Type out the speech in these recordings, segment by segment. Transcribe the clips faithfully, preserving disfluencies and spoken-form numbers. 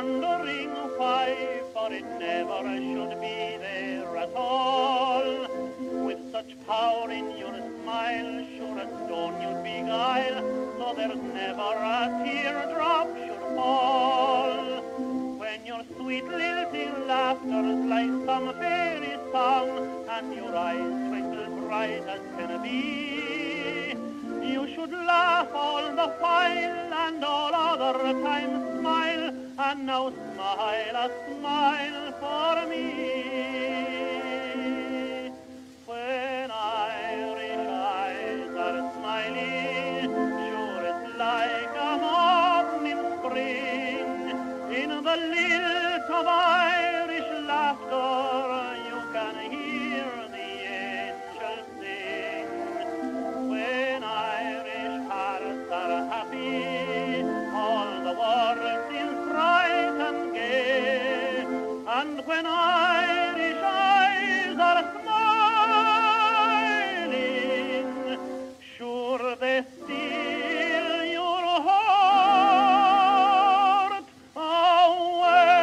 wondering why, for it never should be there at all. With such power in your smile, sure as stone you'd beguile, so there's never a teardrop should fall. When your sweet lilting laughter's like some fairy song, and your eyes twinkle bright as can be, you should laugh all the while, and all other times smile, and now smile a smile for me. When Irish eyes are smiling, sure it's like a morning spring. In the lilt of Irish laughter, you can hear the angels sing. When Irish hearts are happy, all the world seems bright and gay. And when Irish eyes are smiling, sure they steal your heart away.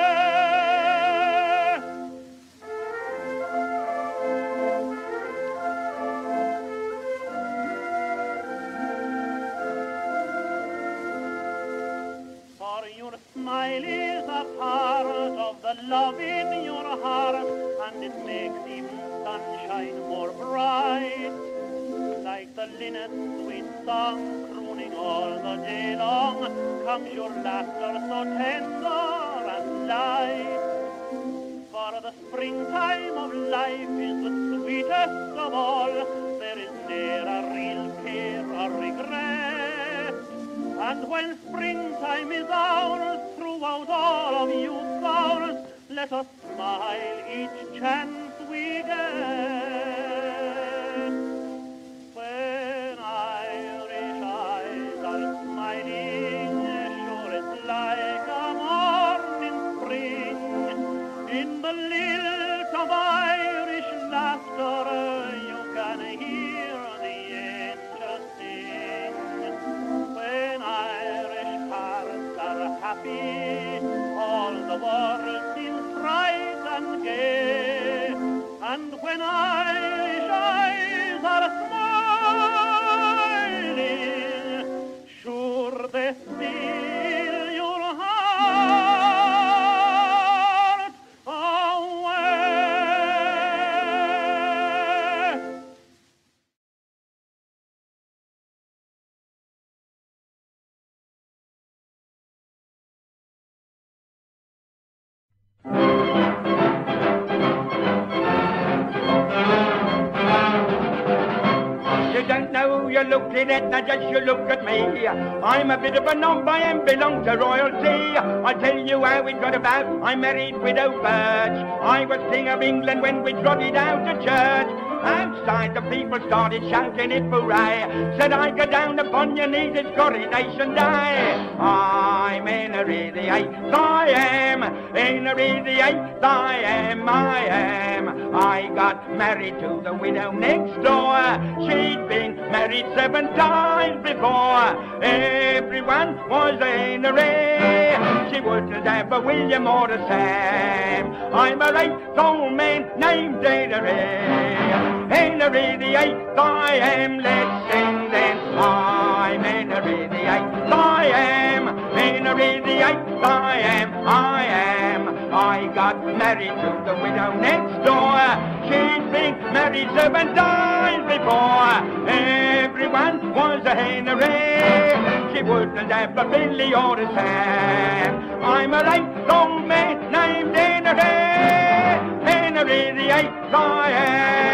For your smile is a part of the love in your heart, and it makes even sunshine more bright. Like the linnet's sweet song crooning all the day long, comes your laughter so tender and light. For the springtime of life is the sweetest of all, there is ne'er a real care or regret. And when springtime is ours, throughout all of youth's hours, let us smile each chance we get. When Irish eyes are smiling, sure it's like a morning spring. In the lilt of Irish laughter, you can hear the angels sing. When Irish hearts are happy, all the world seems bright and gay. And when Irish eyes are smiling, sure they steal your heart away. You don't know who you're looking at, now just you look at me. I'm a bit of a number and belong to royalty. I'll tell you how it got about. I married Widow Birch. I was King of England when we trotted out to church. Outside the people started shouting it hooray. Said I go down upon your knees, it's coronation day. I'm Henry the Eighth, I am. Henry the Eighth, I am, I am. I got married to the widow next door. She'd been married seven times before. Everyone was a Henry. She wouldn't have a William or a Sam. I'm a eighth old man named Henry. Henry the Eighth, I am. Let's sing then. I'm Henry the Eighth, I am. Henry the Eighth, I am, I am. I got married to the widow next door. She'd been married seven times before. Everyone was a Henry. She wouldn't have a Billy or a Sam. I'm a eighth old man named Henry. Henry the Eighth, I am.